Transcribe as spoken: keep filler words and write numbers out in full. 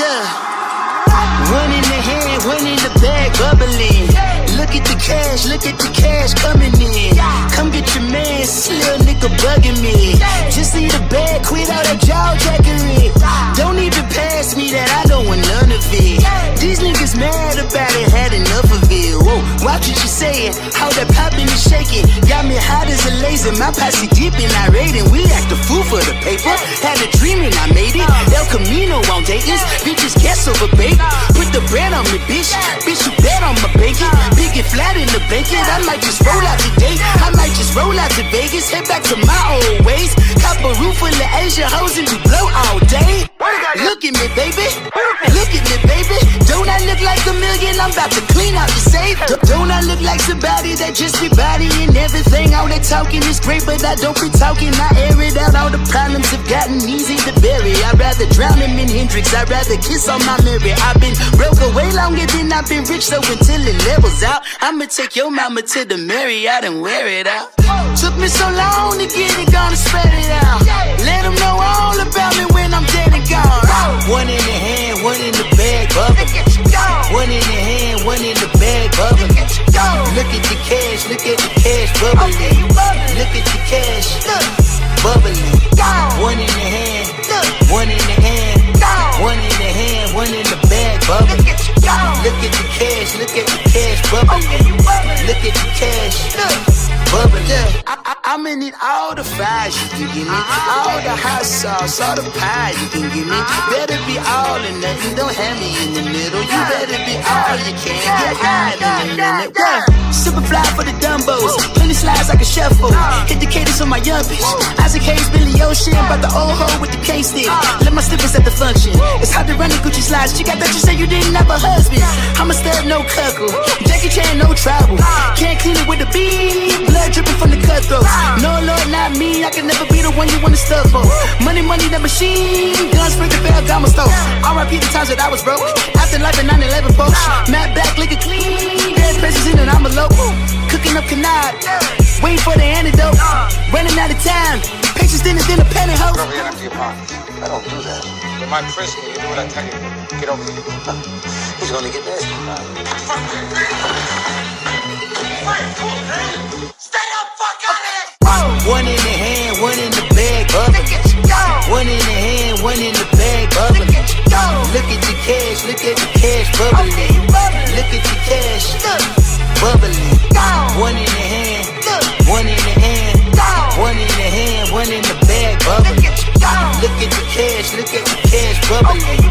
Yeah. One in the hand, one in the bag, bubbling. Look at the cash, look at the cash coming in. Come get your man, this little nigga bugging me. Just need a bag, quit all that jaw jackery. Don't even pass me that, I don't want none of it. These niggas mad about it, had enough of it. Whoa, watch what you saying, how that poppin' and shaking. Got me hot as a laser, my posse deep and irate. And we act a fool for the paper. Had a dream and I made it. El Camino on Dayton's, bitches guess over bait. Put the bread on me, bitch. Bitch, you bet on my bacon. Big and flat in the bacon. I might just roll out today. I might just roll out to Vegas. Head back to my old ways. Cop a roof full of Asia hoes and we blow all day. Look at me, baby. Look at me, baby. Don't I look like a million? I'm about to clean out the safe. Don't I look like somebody that just be bodying everything? All that talking is great, but I don't be talking. I air it out. All the problems have gotten easy to bury. I'd rather drown him in Hendrix. I'd rather kiss on my Mary. I've been broke away longer than I've been rich, so until it levels out, I'ma take your mama to the Marriott and wear it out. Took me so long to get it, gonna spread it out. Let them know all about me when I'm dead and gone. One in the hand, one in the bag, bubbling. One in the hand, one in the bag, bubbling. Look at the cash, look at the cash, bubbling. Look at the cash, bubbling. One in the hand, one in the hand, one in the hand, one in the bag, bubbling. Look at the cash, look at the cash, bubbling. Look at the cash, bubbling. I, I, I'ma need all the fries you can give me, all the hot sauce, all the pie you can give me. Better be all or nothing, don't have me in the middle. You better be all you can, get high in a minute. Yeah. Super fly for the Dumbos, plenty slides like a shuffle. Hit the cadence on my young bitch. Isaac Hayes, Billy Ocean, but the old hoe with the K-stick. Let my slippers at the function. It's hard to run the Gucci slides. She got that you say you didn't have a husband. I'm a stud, no cuckoo. Jackie Chan, no trouble. Can't clean it with the beat. Blood dripping from the cutthroats. No, Lord, not me. I can never be the one you wanna stuff for. Money, money, the machine. Guns, spring, the bell, Gama stove. R I P the times that I was broke. Afterlife in nine eleven, folks. Matte black, liquor clean. Dead presses in an envelope. Cooking up canard. Waiting for the antidote. Running out of time. Patience dinner, dinner, pantyhose. Bro, get empty your pocket. I don't do that. In my prison, you do what I tell you. Get over here. He's gonna get nasty. Stay the fuck out of it! One in the hand, one in the bag, bubbling. One in the hand, one in the bag, bubbling. Look at the cash, look at the cash, bubbling. Look at the cash, bubbling. One in the hand, one in the hand, one in the hand, one in the bag, bubbling. Look at the cash, look at the cash, bubbling.